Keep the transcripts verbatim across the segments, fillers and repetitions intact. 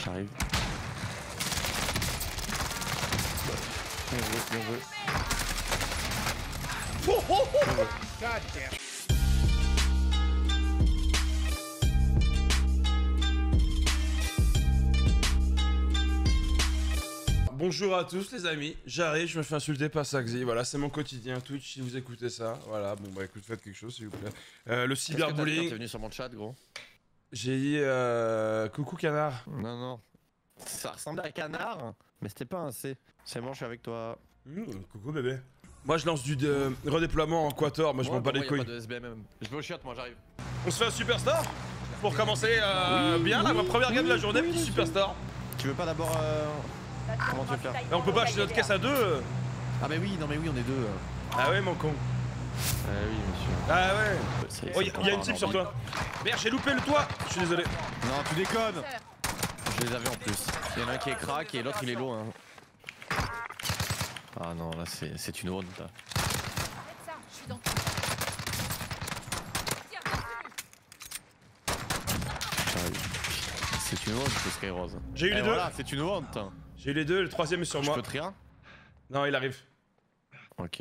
J'arrive. Bien joué, bien joué. Oh, oh, oh. God damn. Bonjour à tous les amis, j'arrive, je me fais insulter par Saxy, voilà c'est mon quotidien Twitch si vous écoutez ça, voilà, bon bah écoute faites quelque chose s'il vous plaît. Euh, le cyberbullying... T'es venu sur mon chat gros? J'ai dit euh... coucou canard. Non non, ça ressemblait à canard, mais c'était pas un C. C'est bon je suis avec toi. Mmh, coucou bébé. Moi je lance du de... redéploiement en quator, moi je m'en bats les couilles. Pas de S B M. Je vais au chiottes moi j'arrive. On se fait un superstar pour commencer euh, oui, bien oui, la première oui, game de la journée, oui, petit superstar. Tu veux pas d'abord... Euh... Comment tu veux faire? Mais on peut pas acheter notre caisse à deux. Ah bah oui, non mais oui on est deux. Ah ouais mon con. Ah oui monsieur. Ah ouais. Oh y'a y a une type sur toi. Merde j'ai loupé le toit. Je suis désolé. Non tu déconnes. Je les avais en plus. Il y en a un qui est crack et l'autre il est loin. Ah non là c'est une honte là. C'est une honte ce Skyrose. J'ai eu les deux. Voilà, c'est une honte. J'ai eu les deux, le troisième est sur moi. Je peux te rien? Non, il arrive. Ok.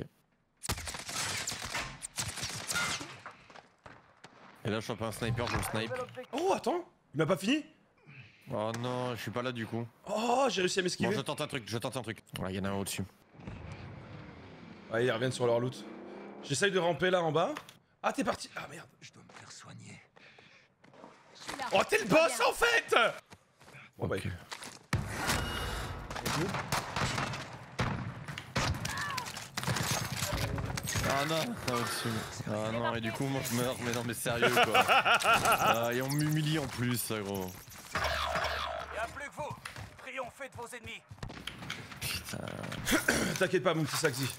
Et là, je chope un sniper, je le snipe. Oh, attends, il m'a pas fini? Oh non, je suis pas là du coup. Oh, j'ai réussi à m'esquiver. Bon, je tente un truc, je tente un truc. Ouais, il y en a un au-dessus. Ouais, ils reviennent sur leur loot. J'essaye de ramper là en bas. Ah, t'es parti. Ah merde. Je dois me faire soigner. Oh, t'es le boss en fait. Bon, bah, okay. Ah non, ah, au-dessus. Ah non, et du coup, moi je meurs, mais non, mais sérieux quoi. Ah, et on m'humilie en plus, gros. Y'a plus que vous. Triomphez de vos ennemis. Putain. T'inquiète pas, mon petit Saxy.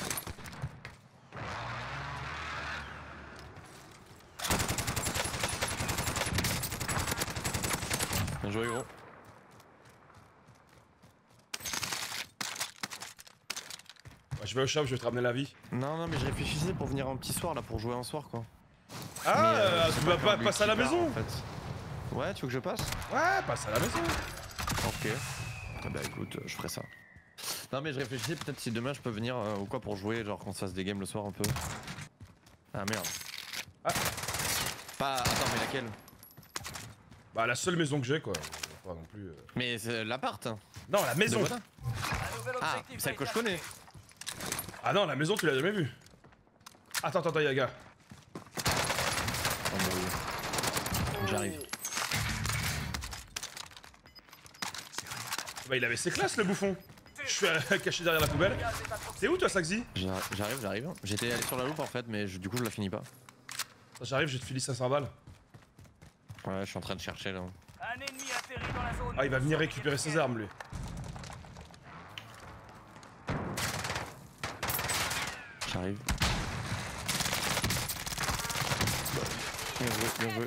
Bien joué, gros. Je vais au shop, je vais te ramener la vie. Non, non, mais je réfléchissais pour venir un petit soir là, pour jouer un soir quoi. Ah, mais, euh, tu vas pas passer à la maison en fait. Ouais, tu veux que je passe? Ouais, passe à la maison. Ok. Ah bah écoute, je ferai ça. Non, mais je réfléchissais peut-être si demain je peux venir euh, ou quoi pour jouer, genre qu'on se fasse des games le soir un peu. Ah merde. Ah. Pas. Attends, mais laquelle? Bah, la seule maison que j'ai quoi. Pas non plus. Euh... Mais c'est l'appart. Hein. Non, la maison. Ah, celle que je connais. Ah non, la maison tu l'as jamais vue. Attends, attends, attends, Yaga. Oh, bah, j'arrive. Bah il avait ses classes le bouffon. Je suis caché derrière la poubelle. T'es où toi Saxy? J'arrive, j'arrive. J'étais allé sur la loupe en fait, mais je, du coup je la finis pas. J'arrive, je te file cinq cents balles. Ouais, je suis en train de chercher là. Un ennemi atterri dans la zone. Ah il va venir récupérer ses armes lui. J'arrive. Bien joué, bien joué.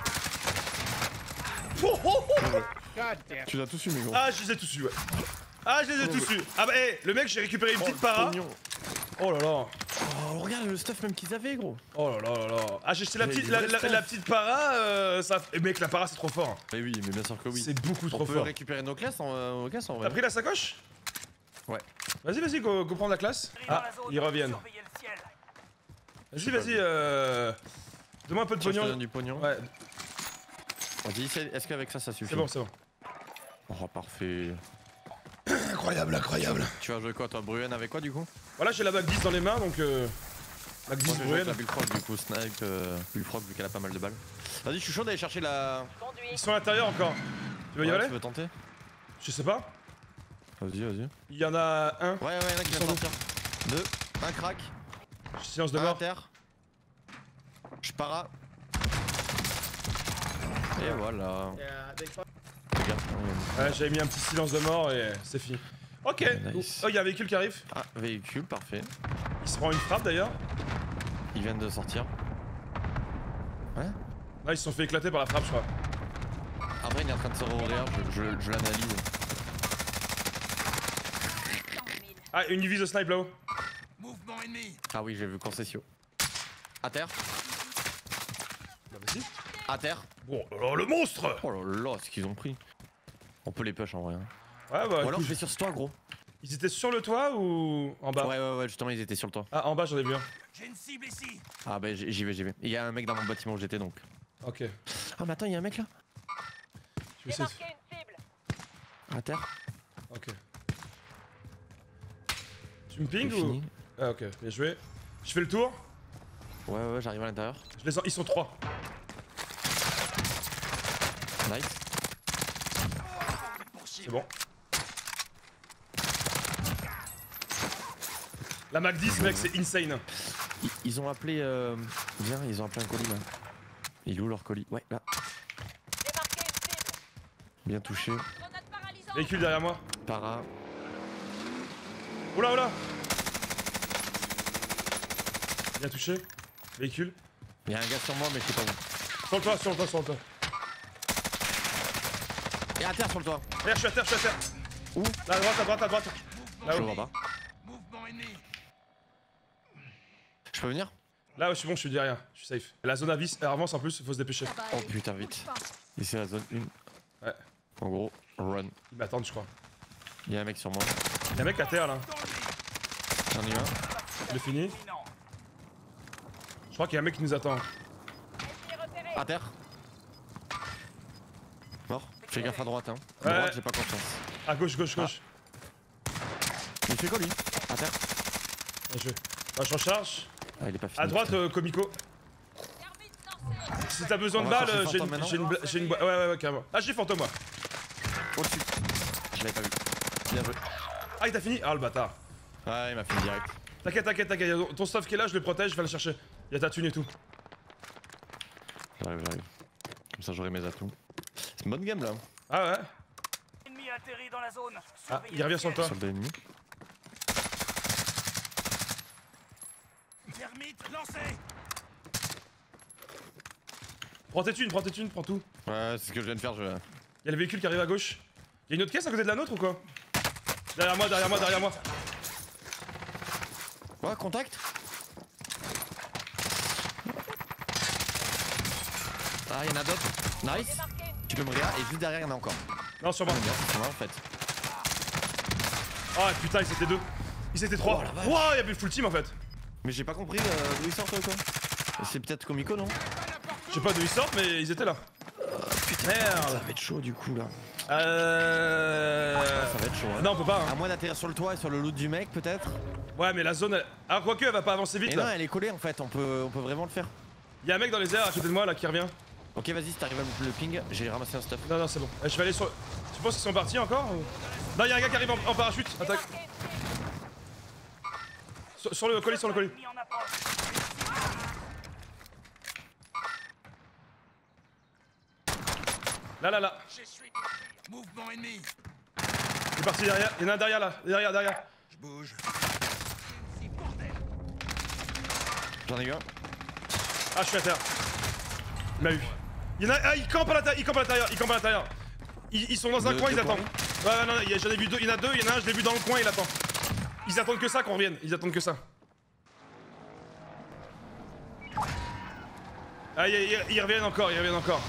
Oh, oh, oh. God damn. Tu l'as tous eu, mais gros. Ah, je les ai tous eu, ouais. Ah, je les ai oh, tous eu. Ah bah, hey, le mec, j'ai récupéré une oh, petite para. Oh là là. Oh, regarde le stuff même qu'ils avaient, gros. Oh là là là là. Ah, j'ai acheté la petite, la, la, la petite para. Euh, ça... Et mec, la para, c'est trop fort. Mais oui, mais bien sûr que oui. C'est beaucoup trop fort. On peut fort. récupérer nos classes en, euh, en vrai. T'as pris la sacoche? Ouais. Vas-y, vas-y, go, go prendre la classe. Ah, ils reviennent. Vas-y, vas-y, euh... donne-moi un peu de pognon. Je te donne du pognon. Ouais. Vas-y, est-ce qu'avec ça, ça suffit? C'est bon, c'est bon. Oh, parfait. Incroyable, incroyable. Tu vas jouer quoi, toi, Bruen avec quoi, du coup? Voilà, j'ai la bague dix dans les mains, donc euh... bague dix Bruen. La Bullfrog, du coup, snipe, euh, Bullfrog, vu qu'elle a pas mal de balles. Vas-y, je suis chaud d'aller chercher la... Ils sont à l'intérieur encore. Tu veux y ouais, aller? Tu veux tenter? Je sais pas. Vas-y, vas-y. Il y en a un. Ouais, ouais, il y en a qui vient de sortir. Deux, un crack. Silence de un mort. À terre. Je para. Et voilà. Ouais, j'avais mis un petit silence de mort et c'est fini. Ok. Nice. Oh, il y a un véhicule qui arrive. Ah, véhicule, parfait. Il se prend une frappe d'ailleurs. Ils viennent de sortir. Ouais. Là, ils se sont fait éclater par la frappe, je crois. Après, il est en train de se rouvrir, je, je, je l'analyse. Ah, une vise de snipe là-haut. Mouvement ennemi. Ah oui, j'ai vu concession. À terre. Bah vas-y. À terre. Oh là là, le monstre. Oh là là, ce qu'ils ont pris. On peut les push en vrai. Hein. Ouais, bah. Ou alors écoute, je vais sur ce toit, gros. Ils étaient sur le toit ou en bas? Ouais, ouais, ouais, justement, ils étaient sur le toit. Ah, en bas, j'en ai vu un. J'ai une cible ici. Ah, bah j'y j'y vais, j'y vais. Il y a un mec dans mon bâtiment où j'étais donc. Ok. Ah, mais attends, il y a un mec là. Je vais essayer de. Démarquer une cible. À terre. Ok. Tu me ping C'est ou. fini. Ah, ok, bien joué. Je fais le tour. Ouais, ouais, ouais, j'arrive à l'intérieur. Je les en... Ils sont trois. Nice. C'est bon. La Mac dix, mec, c'est insane. Ils, ils ont appelé. Euh... Viens, ils ont appelé un colis là. Il est où leur colis? Ouais, là. Démarquer une cible. Bien touché. Grenade paralysante. Véhicule derrière moi. Para. Oula, oula. Bien touché. Véhicule. Il y a un gars sur moi, mais je sais pas où. Sur le toit, sur le toit, sur le toit. Et à terre sur le toit. Regarde, je suis à terre, je suis à terre. Où? Là, à droite, à droite, à droite. Je Là le où? vois pas. Mouvement ennemi. Je peux venir? Là, ouais, je suis bon, je suis derrière. Je suis safe. La zone avis, elle avance en plus, faut se dépêcher. Oh putain, vite. Ici la zone un. Ouais. En gros, run. Ils m'attendent, je crois. Il y a un mec sur moi. Y'a un mec à terre là. J'en ai eu un. Il est fini. Imminent. Je crois qu'il y a un mec qui nous attend. Ennemi repéré. À terre. Mort. Fais gaffe à droite, hein. Ouais. Droite, j'ai pas confiance. À gauche, gauche, gauche. Il fait quoi lui? À terre. Bien joué. Bah, je recharge. Ah, il est pas fini. À droite, putain. euh, Comico. Carbine lancée. Si t'as besoin On de va balles, chercher euh, j'ai fantôme une, maintenant j'ai une, bla- j'ai une boîte. Ouais, ouais, ouais, carrément. Ah, j'ai fantôme, moi. Au-dessus. Je l'avais pas vu. Bien joué. Ah, il t'a fini? Ah, le bâtard. Ouais, il m'a fait direct. T'inquiète, t'inquiète, t'inquiète. Ton stuff qui est là, je le protège, je vais le chercher. Y'a ta thune et tout. J'arrive, j'arrive. Comme ça, j'aurai mes atouts. C'est une bonne game là. Ah ouais? Ennemi atterri dans la zone. Ah, Surveillez il revient sur le toit. Soldat ennemi. Termite lancé. Prends tes thunes, prends tes thunes, prends tout. Ouais, c'est ce que je viens de faire. Je... Y'a le véhicule qui arrive à gauche. Y'a une autre caisse à côté de la nôtre ou quoi? Derrière moi, derrière moi, derrière moi. Ouais, contact. Ah, il y en a d'autres. Nice. Démarquer une Tu peux me regarder. Et juste derrière, il y en a encore. Non, sur moi. Bien, c'est moi en fait. Ah putain, ils étaient deux. Ils étaient trois. Oh, la vache. Wouah, y'avait le full team en fait. Mais j'ai pas compris euh, d'où ils sortent quoi. C'est peut-être Comico, non? Je sais pas d'où ils sortent, mais ils étaient là. Ça Merde. va être chaud du coup là. Euh. Ça va être chaud. Hein. Non, on peut pas. À Hein. moins d'atterrir sur le toit et sur le loot du mec peut-être. Ouais, mais la zone. Elle... Ah, quoique, elle va pas avancer vite Et non, là. elle est collée en fait. On peut, on peut vraiment le faire. Y'a un mec dans les airs à côté de moi là qui revient. Ok, vas-y, si t'arrives à me le ping, j'ai ramassé un stuff. Non, non, c'est bon. Eh, je vais aller sur. Tu penses qu'ils sont partis encore ou... Non, y'a un gars qui arrive en, en parachute. Attaque. démarquer une cible. Sur, sur le colis, sur le colis. Ennemi en approche. Là, là, là. Je suis. Mouvement ennemi. Il est parti derrière. Il y en a un derrière là. Derrière, derrière. Je bouge. Si bordel. J'en ai eu un. Ah, je suis à terre. Il m'a eu. Il y en a. Ah, il campe à l'intérieur. Il campe à l'intérieur. Il campe à l'intérieur. Ils, ils sont dans un De- coin, de ils quoi, attendent. Ouais, ouais, non, non, il y a- j'en ai vu deux. Il y en a deux. Il y en a un, je l'ai vu dans le coin, il attend. Ils attendent que ça qu'on revienne. Ils attendent que ça. Ah, ils, ils- ils reviennent encore. Ils reviennent encore.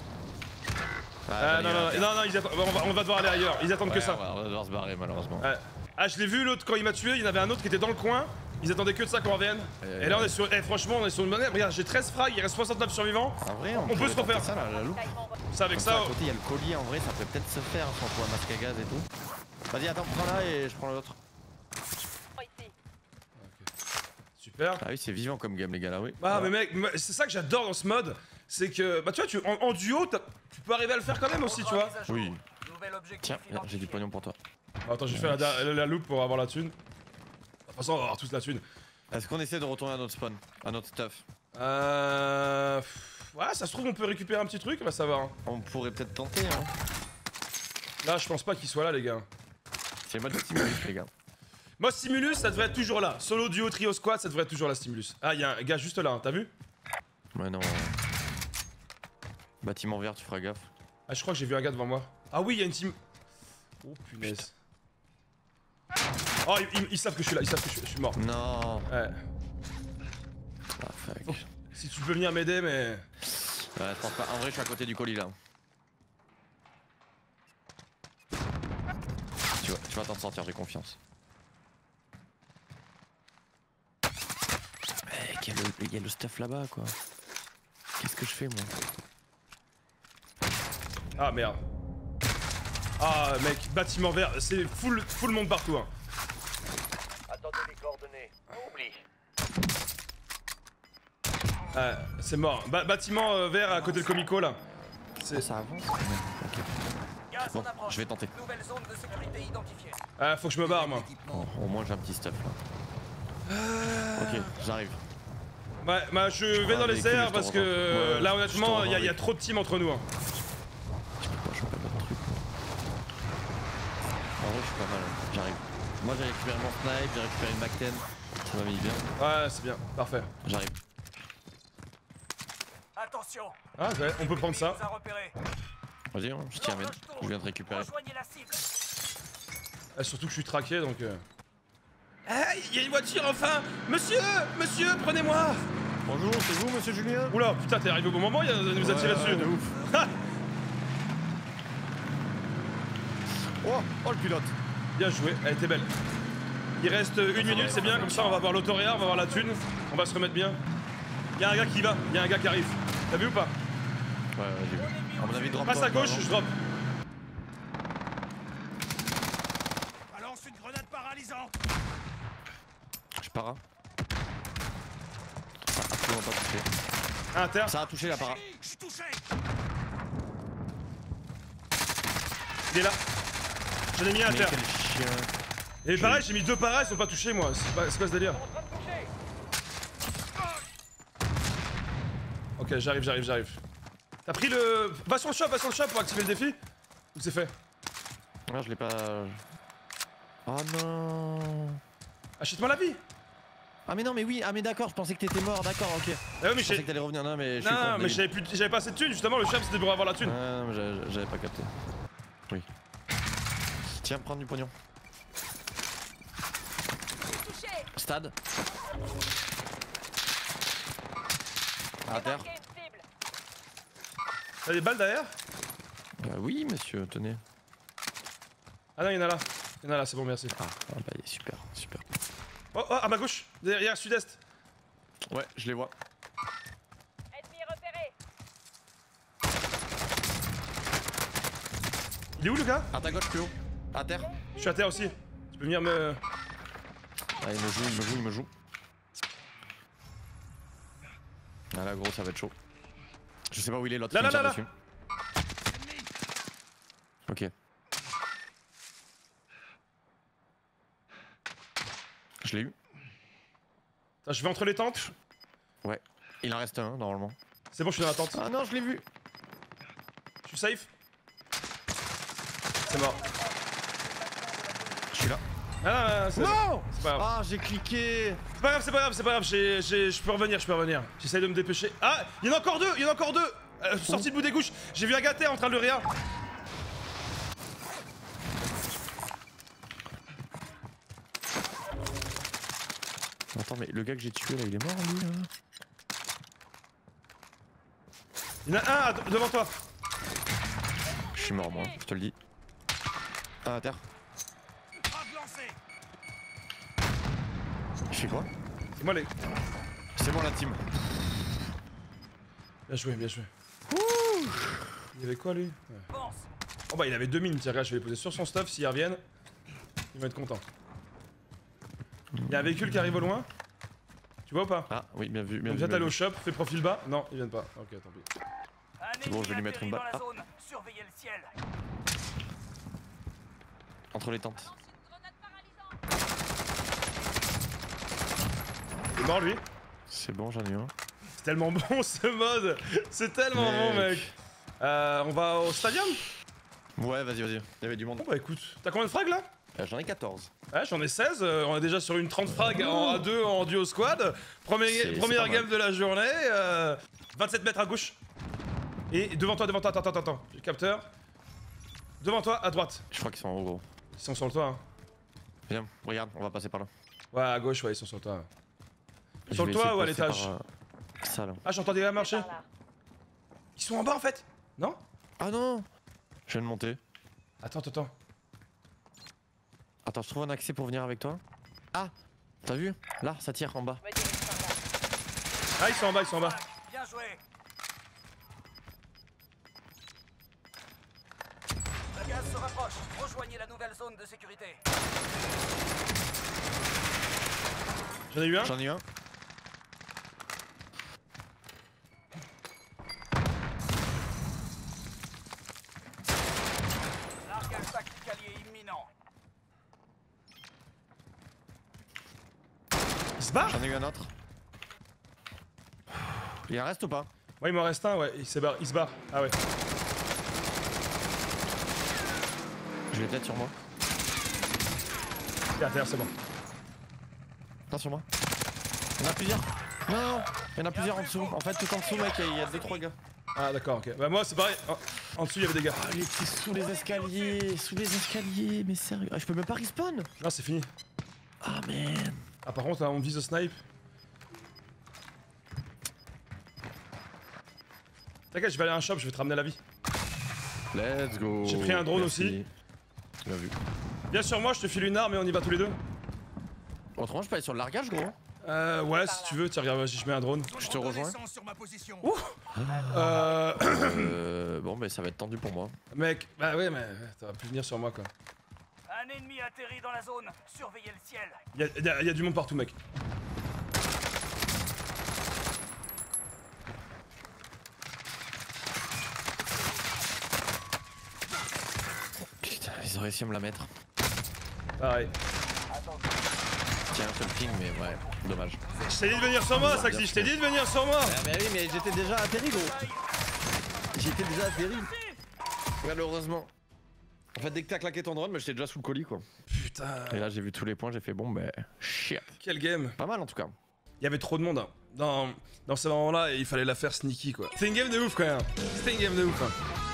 Ah, j'en ai non, eu non, un, non, tiens. non, non, ils attendent. On va, on va devoir aller ailleurs. Ils attendent que Ouais, ça. ouais, on va devoir se barrer malheureusement. Ouais. Ah, je l'ai vu l'autre quand il m'a tué. Il y en avait un autre qui était dans le coin. Ils attendaient que de ça qu'on revienne. Euh, Et là, on est sur. Eh, franchement, on est sur une bonne. Regarde, j'ai treize frags. Il reste soixante-neuf survivants. En vrai, on, On peut pourrait se refaire. tenter ça là, la loupe. Ravitaillement reçu. Ça, avec Comme ça. à côté, il y a le colis en vrai, ça peut peut-être se faire si on trouve un masque à gaz et tout. Vas-y, attends, prends là et je prends l'autre. Ici. Super. Ah oui, c'est vivant comme game, les gars là, oui. Ah, Voilà. mais mec, moi, c'est ça que j'adore dans ce mode. C'est que, bah, tu vois, tu, en, en duo, t'as- tu peux arriver à le faire quand même aussi, tu vois. Oui. Nouvel objectif Tiens, là, j'ai du identifié. pognon pour toi. Bon, attends, j'ai fait la, la, la loupe pour avoir la thune. De toute façon, on va avoir tous la thune. Est-ce qu'on essaie de retourner à notre spawn, à notre stuff? Euh. pff, Ouais, ça se trouve, on peut récupérer un petit truc, on va savoir. Hein. On pourrait peut-être tenter, hein. Là, je pense pas qu'il soit là, les gars. C'est mode stimulus, les gars. Moi, Stimulus, ça devrait être toujours là. Solo, duo, trio, squad, ça devrait être toujours là, Stimulus. Ah, il y a un gars juste là, hein, t'as vu? Ouais, non. Bâtiment vert, tu feras gaffe. Ah, je crois que j'ai vu un gars devant moi. Ah oui, il y a une team. Oh punaise. Oh, ils, ils- ils savent que je suis là, ils savent que je, suis- je suis mort. Non. Ouais. Ah, fuck. Si tu peux venir m'aider, mais. Ouais, je pense pas. En vrai, je suis à côté du colis là. Tu vas tu vas t'en sortir, j'ai confiance. Mec, il y, a le- y a le stuff là-bas quoi. Qu'est-ce que je fais moi? Ah merde. Ah mec, bâtiment vert, c'est full, full monde partout. Hein. Attendez les coordonnées. Oublie. Ah, c'est mort. Ba bâtiment euh, vert à côté de Comico là. C'est... Ça avance quand même. Ok. Gaz Bon, en approche. je vais tenter. Nouvelle zone de sécurité identifiée. Ah, faut que je me barre moi. Bon, au moins j'ai un petit stuff là. Ok, j'arrive. Ouais, bah je vais Ah, dans les véhicule, airs je te parce que rejoins. euh, Ouais, là je te honnêtement, rejoins, il y, a- y a oui. trop de team entre nous. Hein. Je peux pas choper d'autres trucs. moi. En vrai, je suis pas mal. hein. J'arrive. Moi, j'ai récupéré mon snipe, j'ai récupéré une Mac dix. Ça m'a mis bien. Ouais, c'est bien, parfait. J'arrive. Attention. Ah ouais, on peut prendre ça. Il nous a repérés. Vas-y, hein, je t'y amène. Je viens de récupérer. Rejoignez la cible. Ah, surtout que je suis traqué donc. Euh... Ah, il y a une voiture enfin. Monsieur, monsieur, prenez-moi. Bonjour, c'est vous, monsieur Julien? Oula, putain, t'es arrivé au bon moment, il y a- nous a tiré dessus. de ouf. Oh, oh le pilote. Bien joué, elle était belle. Il reste une minute, c'est bien, comme ça on va voir l'autoréa, on va voir la thune, on va se remettre bien. Il y a un gars qui va, il y a un gars qui arrive. T'as vu ou pas? Ouais, ouais, j'ai vu. À mon avis, drop Passe à gauche, je drop. Balance une grenade paralysante. Je para. Ça a absolument pas touché. À inter. Ça a touché la para. Je suis touché. Il est là. J'en ai mis un à Mais terre. quel chien. Et pareil, j'ai mis deux paras, ils sont pas touchés moi. C'est pas, c'est quoi ce délire? En train de toucher. Ok, j'arrive, j'arrive, j'arrive. T'as pris le. Va sur le shop, va sur le shop pour activer le défi? Ou c'est fait? Ah, je l'ai pas. Oh non. Achète-moi la vie! Ah, mais non, mais oui, ah, mais d'accord, je pensais que t'étais mort, d'accord, ok. Ah ouais, mais Je pensais j'ai. que t'allais revenir, non, mais je suis Non, con, mais débile. j'avais plus... j'avais pas assez de thunes, justement, le shop c'était pour avoir la thune. Ah, mais j'avais j'avais pas capté. Oui. Tiens, prends du pognon. Touché. Stade. À terre. Marqué une cible. T'as des balles derrière? Bah oui, monsieur, tenez. Ah non, y'en a là. Y'en a là, c'est bon, merci. Ah, ah bah il est super, super. Oh, oh, à ma gauche, derrière, sud-est. Ouais, je les vois. Ennemi repéré. Il est où le gars? À ta gauche, plus haut. À terre. Je suis à terre aussi. Tu peux venir me. Ah, il me joue, il me joue, il me joue. Ah là, gros, ça va être chaud. Je sais pas où il est, l'autre. Là, qui me là, tire là, dessus. Ok. Je l'ai eu. Attends, je vais entre les tentes. Ouais. Il en reste un, normalement. C'est bon, je suis dans la tente. Ah non, je l'ai vu. Je suis safe. C'est mort. Je suis là. Ah non, c'est Non. c'est pas grave. Ah, j'ai cliqué. C'est pas grave, c'est pas grave, c'est pas grave. j'ai- j'ai- Je peux revenir, je peux revenir. J'essaye de me dépêcher. Ah, il y en a encore deux, il y en a encore deux. Euh, sorti de bout des gauches. J'ai vu Agathe en train de le réa. Attends, mais le gars que j'ai tué là, il est mort lui là. Il y en a un à- devant toi. Je suis mort moi, je te le dis. Ah, à terre. Frappe lancée. Je fais quoi? C'est moi les. C'est moi la team. Bien joué, bien joué. Il y avait quoi lui? Ouais. Pense. Oh bah il avait deux mines, tiens regarde, je vais les poser sur son stuff, s'ils reviennent, ils vont être contents. Il y a un véhicule qui arrive au loin. Tu vois ou pas? Ah oui, bien vu, bien On vu. vient bien d'aller vu. au shop, fais profil bas. Non, ils viennent pas. Ok, tant pis. Un bon, je vais lui ennemi mettre une atterri balle. dans la zone. Surveillez le ciel. Entre les tentes. Lance une grenade paralysante. Il est mort lui. C'est bon, j'en ai un. C'est tellement bon ce mode. C'est tellement bon mec. Euh, on va au stadium? Ouais, vas-y, vas-y. Il y avait du monde. Bon bah écoute, t'as combien de frags là? Euh, J'en ai quatorze. Ouais, j'en ai seize, euh, on est déjà sur une trente frags en A deux en duo squad. Premier, C'est- c'est première pas game mal. de la journée. Euh, vingt-sept mètres à gauche. Et devant toi, devant toi, attends, attends, attends. J'ai le capteur. Devant toi, à droite. Je crois qu'ils sont en haut, gros. Ils sont sur le toit. Hein. Viens, regarde, on va passer par là. Ouais, à gauche, ouais, ils sont sur le toit. Je Sur vais le toit essayer ou à de passer l'étage? par, euh, Ça là. Ah, j'entends des gars marcher. Par là. Ils sont en bas en fait. Non? Ah non. Je viens de monter. Attends, attends, attends. Attends, je trouve un accès pour venir avec toi. Ah, t'as vu? Là, ça tire en bas. Je me dirige par là. Ah, ils sont en bas, ils sont en bas. Bien joué. La gaz se rapproche. Rejoignez la nouvelle zone de sécurité. J'en ai eu un. J'en ai eu un. Largage tactique allié imminent. Il se barre. J'en ai eu un autre. Il en reste ou pas? Ouais, il m'en reste un, ouais. Il se barre. Il se barre. Ah ouais. Je l'ai peut-être sur moi. Terre, terre, c'est bon. Pas sur moi. Il y en a plusieurs. Non, non, il y en a plusieurs en dessous. En fait, tout en dessous, mec, il y a deux trois gars. Ah d'accord, ok. Bah moi c'est pareil. En, en dessous il y avait des gars. Ah, il était sous les escaliers, sous les escaliers, mais sérieux. Ah, je peux même pas respawn. Non, c'est fini. Ah, man. Ah par contre là, on vise au snipe. T'inquiète, je vais aller à un shop, je vais te ramener la vie. Let's go. J'ai pris un drone Merci. aussi. Bien vu. Viens sur moi, je te file une arme et on y va tous les deux. Autrement, je peux aller sur le largage, gros. Euh ouais, si tu veux, tiens regarde, vas-y, je mets un drone. Je te rejoins. Sur ma position. Euh... Euh, bon, mais ça va être tendu pour moi. Mec, bah ouais, mais t'aurais pu venir sur moi quoi. Un ennemi atterrit dans la zone. Surveillez le ciel. Y'a y a, y a du monde partout, mec. Putain, ils ont réussi à me la mettre. Pareil. Tiens, un seul ping, mais ouais, dommage. Je t'ai dit de venir sur moi, Saxy, je t'ai dit de venir sur moi. Ah, mais oui, mais j'étais déjà atterri, gros. J'étais déjà atterri. Malheureusement. En fait, dès que t'as claqué ton drone, mais j'étais déjà sous le colis, quoi. Putain. Et là, j'ai vu tous les points, j'ai fait bon, ben, shit. Quel game. Pas mal en tout cas. Il y avait trop de monde hein. dans, dans ce moment-là et il fallait la faire sneaky quoi. C'était une game de ouf quand même. C'était une game de ouf. Hein.